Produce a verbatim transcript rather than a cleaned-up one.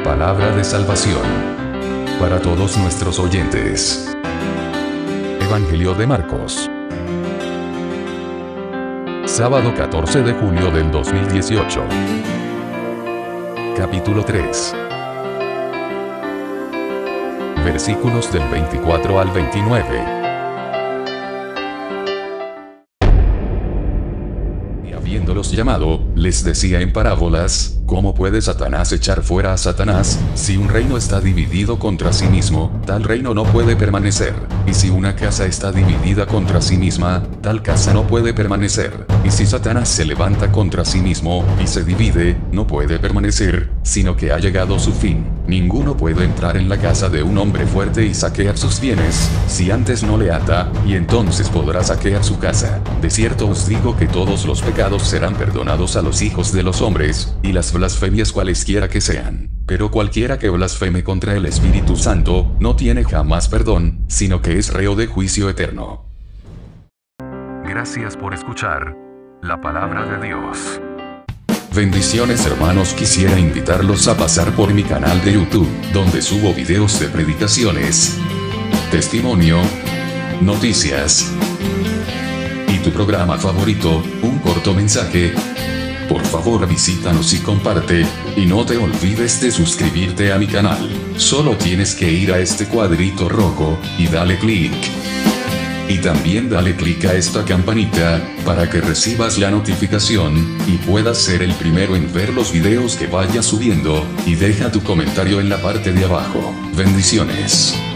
Palabra de salvación para todos nuestros oyentes. Evangelio de Marcos. Sábado catorce de julio del dos mil dieciocho. Capítulo tres. Versículos del veinticuatro al veintinueve. Habiéndolos llamado, les decía en parábolas: ¿cómo puede Satanás echar fuera a Satanás? Si un reino está dividido contra sí mismo, tal reino no puede permanecer. Y si una casa está dividida contra sí misma, tal casa no puede permanecer. Y si Satanás se levanta contra sí mismo, y se divide, no puede permanecer, sino que ha llegado su fin. Ninguno puede entrar en la casa de un hombre fuerte y saquear sus bienes, si antes no le ata, y entonces podrá saquear su casa. De cierto os digo que todos los pecados serán perdonados a los hijos de los hombres, y las blasfemias cualesquiera que sean. Pero cualquiera que blasfeme contra el Espíritu Santo, no tiene jamás perdón, sino que es reo de juicio eterno. Gracias por escuchar la palabra de Dios. Bendiciones hermanos, quisiera invitarlos a pasar por mi canal de YouTube, donde subo videos de predicaciones, testimonio, noticias y tu programa favorito, un corto mensaje. Por favor visítanos y comparte, y no te olvides de suscribirte a mi canal. Solo tienes que ir a este cuadrito rojo, y dale clic. Y también dale clic a esta campanita, para que recibas la notificación, y puedas ser el primero en ver los videos que vaya subiendo, y deja tu comentario en la parte de abajo. Bendiciones.